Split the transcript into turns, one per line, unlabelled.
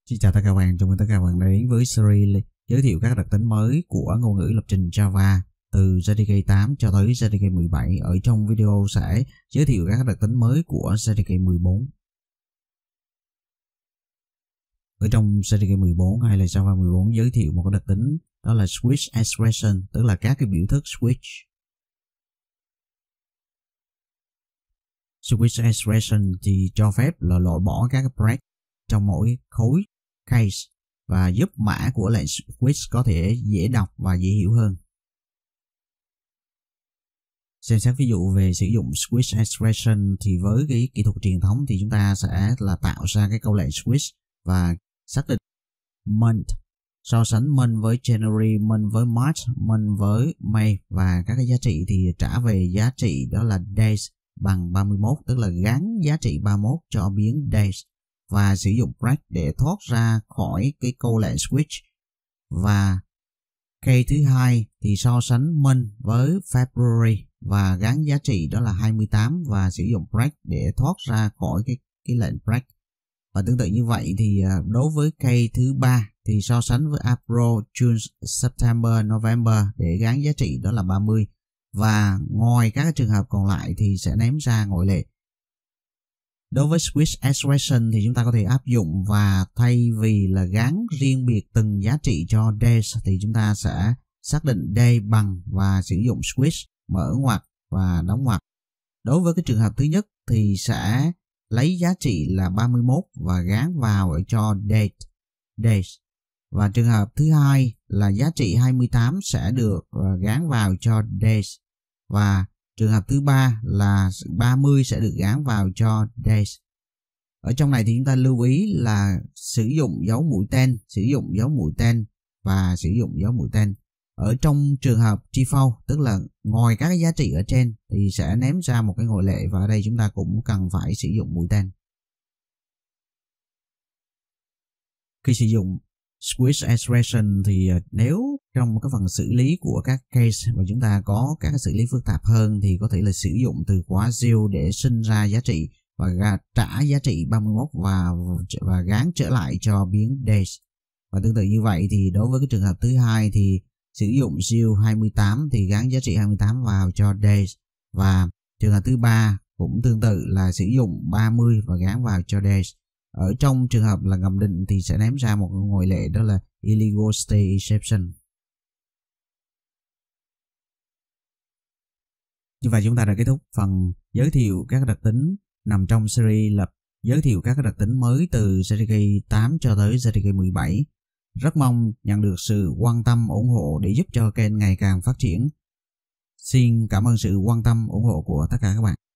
Xin chào tất cả các bạn, chào mừng tất cả các bạn đã đến với series giới thiệu các đặc tính mới của ngôn ngữ lập trình Java từ JDK 8 cho tới JDK 17. Ở trong video sẽ giới thiệu các đặc tính mới của JDK 14. Ở trong JDK 14 hay là Java 14 giới thiệu một cái đặc tính đó là switch expression, tức là các cái biểu thức switch. Switch expression thì cho phép là loại bỏ các cái break trong mỗi khối case và giúp mã của lệnh switch có thể dễ đọc và dễ hiểu hơn. Xem xét ví dụ về sử dụng switch expression thì với cái kỹ thuật truyền thống thì chúng ta sẽ là tạo ra cái câu lệnh switch và xác định month, so sánh month với January, month với March, month với May và các cái giá trị thì trả về giá trị đó là days bằng 31, tức là gắn giá trị 31 cho biến days và sử dụng break để thoát ra khỏi cái câu lệnh switch. Và case thứ hai thì so sánh month với February và gắn giá trị đó là 28 và sử dụng break để thoát ra khỏi cái lệnh break. Và tương tự như vậy thì đối với case thứ ba thì so sánh với April, June, September, November để gắn giá trị đó là 30 và ngoài các trường hợp còn lại thì sẽ ném ra ngoại lệ. Đối với switch expression thì chúng ta có thể áp dụng và thay vì là gắn riêng biệt từng giá trị cho days thì chúng ta sẽ xác định day bằng và sử dụng switch mở ngoặc và đóng ngoặc. Đối với cái trường hợp thứ nhất thì sẽ lấy giá trị là 31 và gán vào ở cho days. Và trường hợp thứ hai là giá trị 28 sẽ được gán vào cho days. Và trường hợp thứ ba là 30 sẽ được gán vào cho days. Ở trong này thì chúng ta lưu ý là sử dụng dấu mũi tên, và sử dụng dấu mũi tên. Ở trong trường hợp default, tức là ngoài các cái giá trị ở trên thì sẽ ném ra một cái ngoại lệ và ở đây chúng ta cũng cần phải sử dụng mũi tên. Khi sử dụng switch expression thì nếu trong một cái phần xử lý của các case và chúng ta có các cái xử lý phức tạp hơn thì có thể là sử dụng từ khóa zero để sinh ra giá trị và trả giá trị 31 và gán trở lại cho biến days. Và tương tự như vậy thì đối với cái trường hợp thứ hai thì sử dụng zero 28 thì gán giá trị 28 vào cho days, và trường hợp thứ ba cũng tương tự là sử dụng 30 và gán vào cho days. Ở trong trường hợp là ngầm định thì sẽ ném ra một ngoại lệ đó là illegal state exception. Như vậy chúng ta đã kết thúc phần giới thiệu các đặc tính nằm trong series giới thiệu các đặc tính mới từ JDK 8 cho tới JDK 17. Rất mong nhận được sự quan tâm ủng hộ để giúp cho kênh ngày càng phát triển. Xin cảm ơn sự quan tâm ủng hộ của tất cả các bạn.